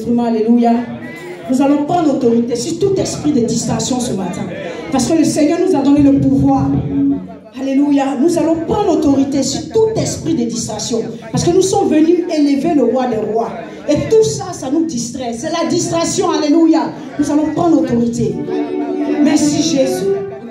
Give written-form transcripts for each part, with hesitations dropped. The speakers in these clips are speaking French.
instruments, alléluia. Nous allons prendre autorité sur tout esprit de distraction ce matin. Parce que le Seigneur nous a donné le pouvoir. Alléluia. Nous allons prendre autorité sur tout esprit de distraction. Parce que nous sommes venus élever le roi des rois. Et tout ça, ça nous distrait. C'est la distraction, alléluia. Nous allons prendre autorité. Merci Jésus.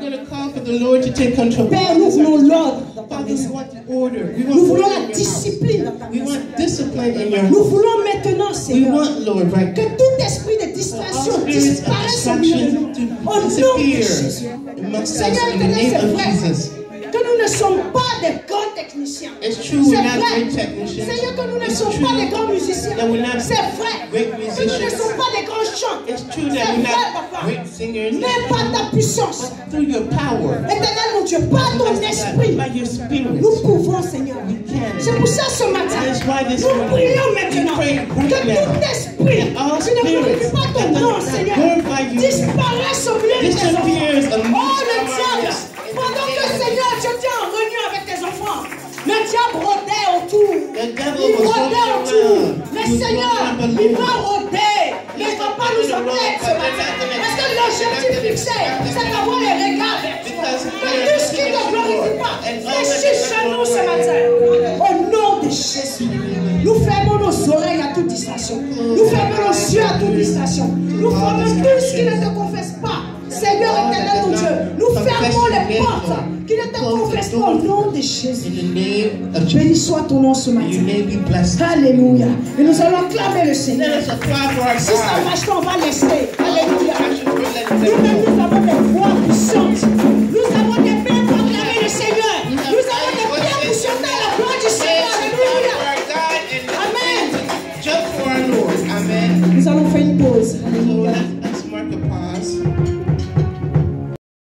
Père, nous voulons l'ordre dans ta maison. Nous voulons la discipline dans ta maison. Nous voulons maintenant, Seigneur, que tout esprit de distraction disparaisse au milieu de nous. Au nom de Jésus. Seigneur, c'est vrai que nous ne sommes pas des grands techniciens. C'est vrai, Seigneur, que nous ne sommes pas des grands musiciens. C'est vrai que nous ne sommes pas des grands chants. C'est vrai, Papa. Mais par ta puissance, Éternel mon Dieu, par ton esprit, nous pouvons, Seigneur. C'est pour ça ce matin, nous prions maintenant que tout esprit qui ne glorifie pas ton nom, Seigneur, disparaisse au milieu de tes enfants. Oh, le diable, pendant que Seigneur, je t'ai en réunion avec tes enfants, le diable rôdait autour. Il rôdait autour. Mais Seigneur, il va rôder. Mais il ne va pas nous emmener ce matin. Parce que l'objectif fixé, c'est d'avoir les regards vers toi. Que tout ce qui ne glorifie pas, fléchisse chez nous ce matin. Au nom de Jésus, nous fermons nos oreilles à toute distraction. Nous fermons nos yeux à toute distraction. Nous fermons tout ce qui ne te confesse pas. Seigneur éternel, mon Dieu, nous fermons les portes qui ne te confessent pas au nom de Jésus. Béni soit ton nom ce matin. Alléluia. Et nous allons acclamer le Seigneur. Si ça marche pas, on va laisser. Alléluia. Nous avons des voix puissantes. Nous avons des mains pour acclamer le Seigneur. Nous avons des pieds pour chanter la gloire du Seigneur. Alléluia. Amen. Nous allons faire une pause. Alléluia.